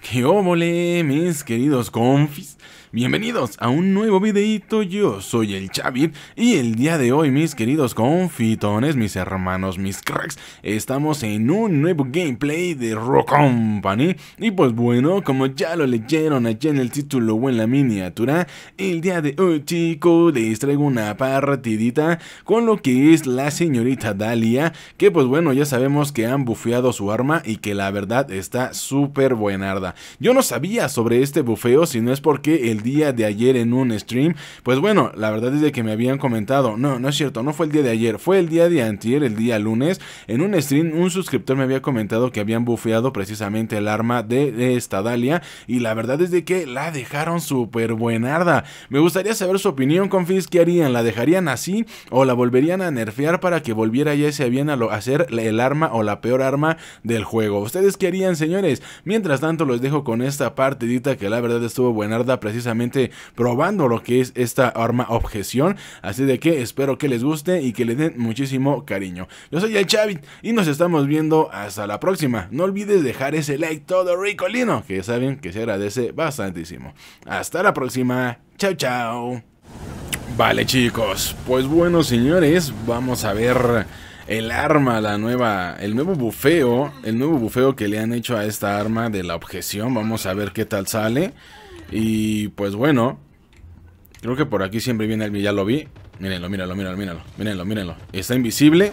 ¿Qué óvole, mis queridos confis? Bienvenidos a un nuevo videito. Yo soy el Chavit y el día de hoy, mis queridos confitones, mis hermanos, mis cracks, estamos en un nuevo gameplay de Rock Company. Y pues bueno, como ya lo leyeron allá en el título o en la miniatura, el día de hoy, chicos, les traigo una partidita con lo que es la señorita Dahlia, que pues bueno, ya sabemos que han bufeado su arma y que la verdad está súper buenarda. Yo no sabía sobre este bufeo, si no es porque el día de ayer en un stream, pues bueno, la verdad es de que me habían comentado, no es cierto, no fue el día de ayer, fue el día de antier, el día lunes, en un stream un suscriptor me había comentado que habían bufeado precisamente el arma de esta Dahlia, y la verdad es de que la dejaron súper buenarda. Me gustaría saber su opinión, confis. ¿Qué harían? ¿La dejarían así o la volverían a nerfear para que volviera ya ese bien a hacer el arma o la peor arma del juego? ¿Ustedes qué harían, señores? Mientras tanto, los dejo con esta partidita que la verdad estuvo buenarda, precisamente probando lo que es esta arma objeción. Así de que espero que les guste y que le den muchísimo cariño. Yo soy el Chavit y nos estamos viendo hasta la próxima. No olvides dejar ese like todo ricolino, que ya saben que se agradece bastantísimo. Hasta la próxima. Chao, chao. Vale, chicos, pues bueno, señores, vamos a ver el arma, el nuevo bufeo que le han hecho a esta arma de la objeción. Vamos a ver qué tal sale. Y pues bueno, creo que por aquí siempre viene alguien, ya lo vi. Mírenlo. Está invisible.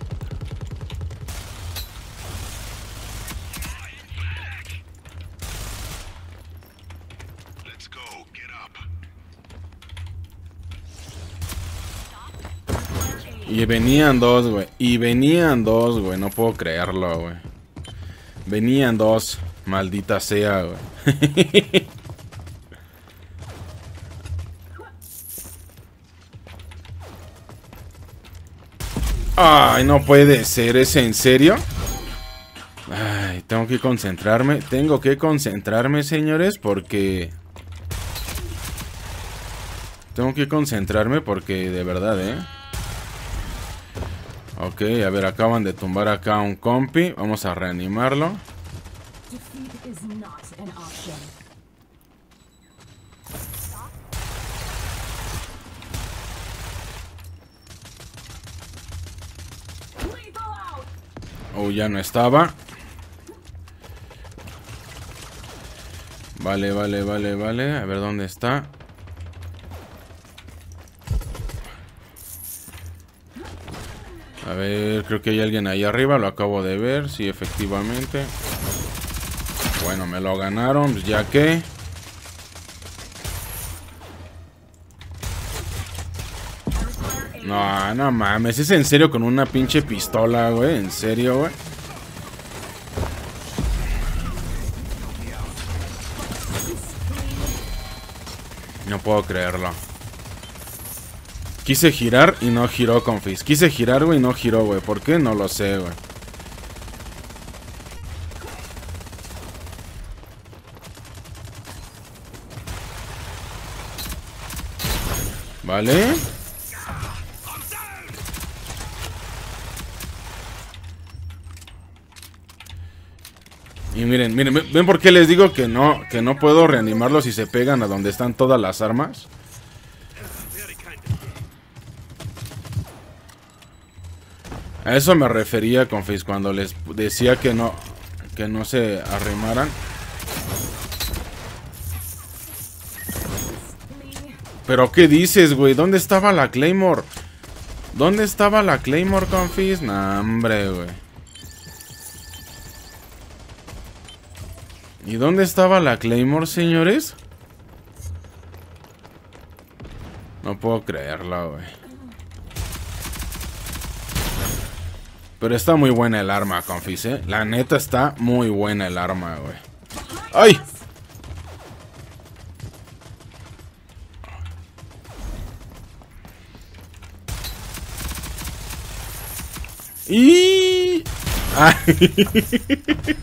Y venían dos, güey. No puedo creerlo, güey. Venían dos. Maldita sea, güey. Ay, no puede ser. ¿Es en serio? Ay, tengo que concentrarme. Señores, porque... Tengo que concentrarme porque de verdad, Ok, a ver, acaban de tumbar acá a un compi. Vamos a reanimarlo. Oh, ya no estaba. Vale. A ver dónde está. A ver, creo que hay alguien ahí arriba. Lo acabo de ver, sí, efectivamente. Bueno, me lo ganaron, pues ya que... No mames, ¿es en serio con una pinche pistola, güey? ¿En serio, güey? No puedo creerlo. Quise girar y no giró, confis. Quise girar, güey, y no giró, güey. ¿Por qué? No lo sé, güey. Vale. Y miren, ¿ven por qué les digo que no puedo reanimarlos si se pegan a donde están todas las armas? A eso me refería, confis, cuando les decía que no se arrimaran. ¿Pero qué dices, güey? ¿Dónde estaba la Claymore? Confis? Nah, hombre, güey. ¿Y dónde estaba la Claymore, señores? No puedo creerlo, güey. Pero está muy buena el arma, confis, La neta está muy buena el arma, güey. ¡Ay! ¡Y! ¡Ay!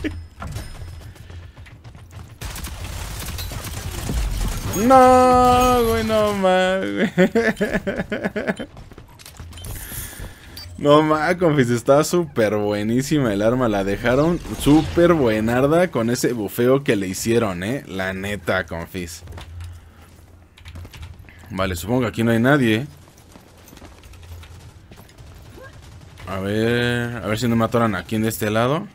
No, güey, no más. No ma, confis, está súper buenísima el arma. La dejaron súper buenarda con ese bufeo que le hicieron, la neta, confis. Vale, supongo que aquí no hay nadie. A ver si no me atoran aquí de este lado.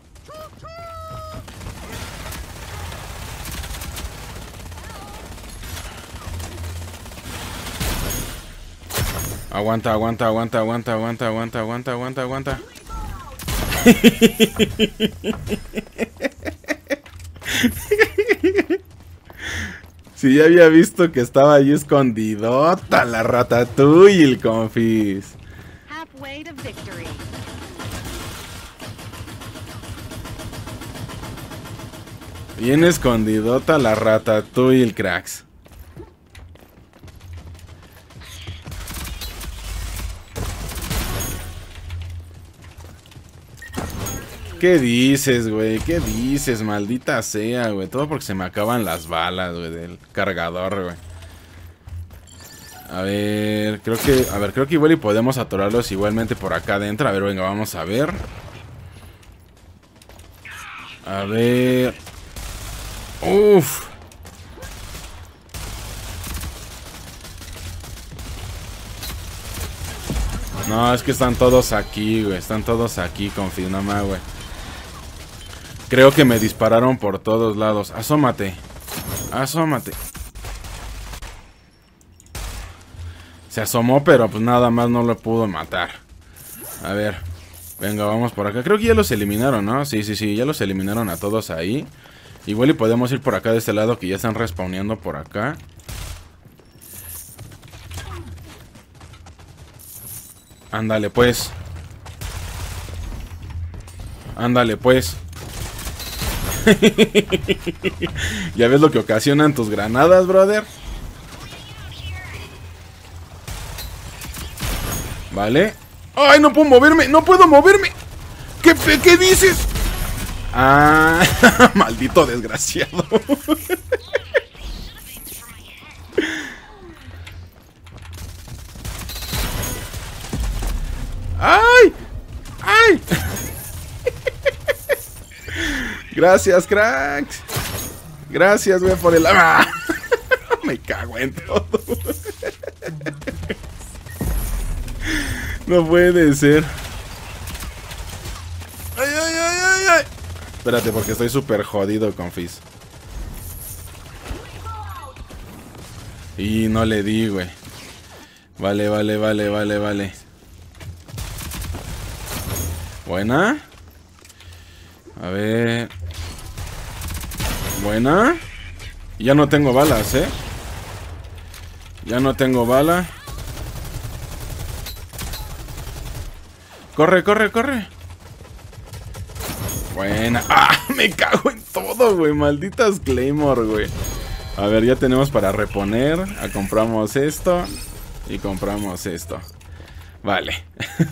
Aguanta, aguanta, aguanta, aguanta, aguanta, aguanta, aguanta, aguanta, aguanta. Si ya había visto que estaba ahí escondidota la Ratatouille, confis. Bien escondidota la Ratatouille, cracks. ¿Qué dices, güey? ¿Qué dices? Maldita sea, güey. Todo porque se me acaban las balas, güey, del cargador, güey. A ver, creo que igual y podemos atorarlos igualmente por acá adentro. A ver, venga, vamos a ver. A ver. Uf. No, es que están todos aquí, güey. Están todos aquí, confirma, güey. Creo que me dispararon por todos lados. Asómate. Asómate. Se asomó, pero pues nada más no lo pudo matar. A ver. Venga, vamos por acá. Creo que ya los eliminaron, ¿no? Sí, sí, sí. Ya los eliminaron a todos ahí. Igual y podemos ir por acá de este lado, que ya están respawneando por acá. Ándale, pues. Ándale, pues. ¿Ya ves lo que ocasionan tus granadas, brother? Vale. ¡Ay, no puedo moverme! ¡No puedo moverme! ¿Qué dices? Ah, maldito desgraciado. ¡Ay! ¡Ay! Gracias, cracks. Gracias, güey, por el... ¡Ah! Me cago en todo. No puede ser. ¡Ay, ay, ay, ay, ay! Espérate, porque estoy súper jodido, confis. Y no le di, güey. Vale, vale, vale, vale, vale. Buena. A ver. Buena. Ya no tengo balas, Ya no tengo bala. Corre, corre, corre. Buena. ¡Ah! Me cago en todo, güey. Malditas Claymore, güey. A ver, ya tenemos para reponer. Compramos esto. Y compramos esto. Vale.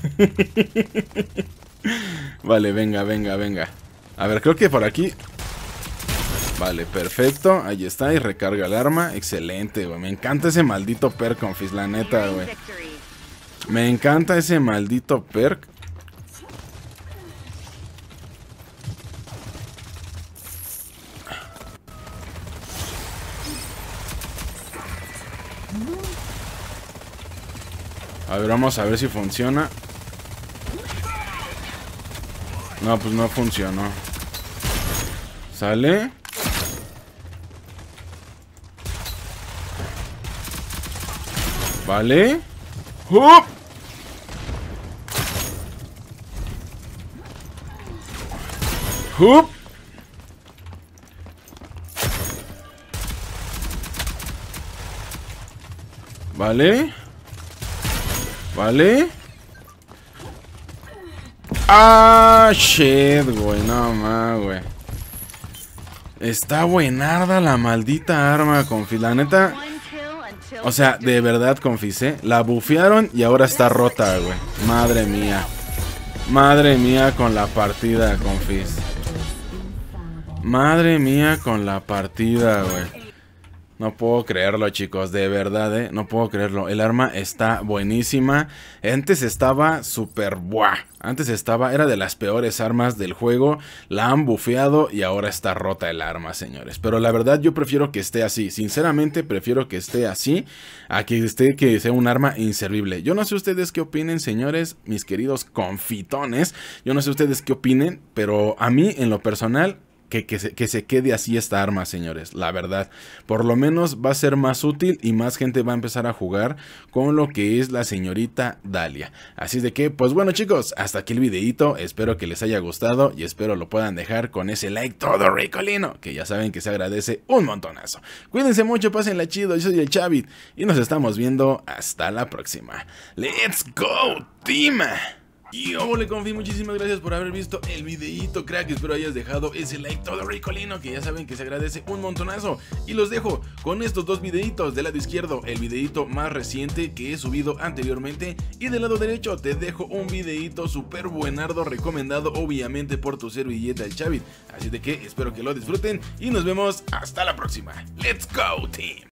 Vale, venga, venga, venga. A ver, creo que por aquí. Vale, perfecto. Ahí está, y recarga el arma. Excelente, güey. Me encanta ese maldito perk, confis, la neta, güey. Me encanta ese maldito perk. A ver, vamos a ver si funciona. No, pues no funcionó. ¿Sale? Vale. ¡Hup! ¡Hup! Vale. Vale. Ah, shit, güey. No más, güey. Está buenarda la maldita arma, confis. La neta. O sea, de verdad, confis, la bufearon y ahora está rota, güey. Madre mía. Madre mía con la partida, confis. Madre mía con la partida, güey. No puedo creerlo, chicos, de verdad, no puedo creerlo. El arma está buenísima. Antes estaba súper buah. Era de las peores armas del juego. La han bufeado y ahora está rota el arma, señores. Pero la verdad yo prefiero que esté así. Sinceramente prefiero que esté así a que sea un arma inservible. Yo no sé ustedes qué opinen, señores, mis queridos confitones. Yo no sé ustedes qué opinen, pero a mí en lo personal que se quede así esta arma, señores, la verdad. Por lo menos va a ser más útil y más gente va a empezar a jugar con lo que es la señorita Dahlia. Así de que, pues bueno, chicos, hasta aquí el videito. Espero que les haya gustado y espero lo puedan dejar con ese like todo ricolino, que ya saben que se agradece un montonazo. Cuídense mucho, pásenla chido, yo soy el Chavit y nos estamos viendo hasta la próxima. ¡Let's go, team! Y hola confi, muchísimas gracias por haber visto el videíto, crack. Espero hayas dejado ese like todo ricolino, que ya saben que se agradece un montonazo. Y los dejo con estos dos videitos. Del lado izquierdo el videíto más reciente que he subido anteriormente, y del lado derecho te dejo un videíto súper buenardo, recomendado obviamente por tu servilleta el Chavit. Así de que espero que lo disfruten y nos vemos hasta la próxima. Let's go, team.